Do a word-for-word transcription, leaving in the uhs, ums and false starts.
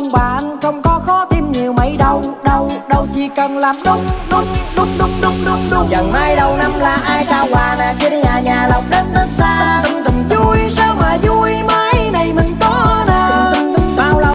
ông bà anh không có khó tìm nhiều mấy đâu. Đâu đâu chỉ cần làm đúng đúng đúng đúng đúng đúng đúng. Chẳng mai đầu năm là ai trao quà nè, kia đi nhà nhà lộc đến tết xa.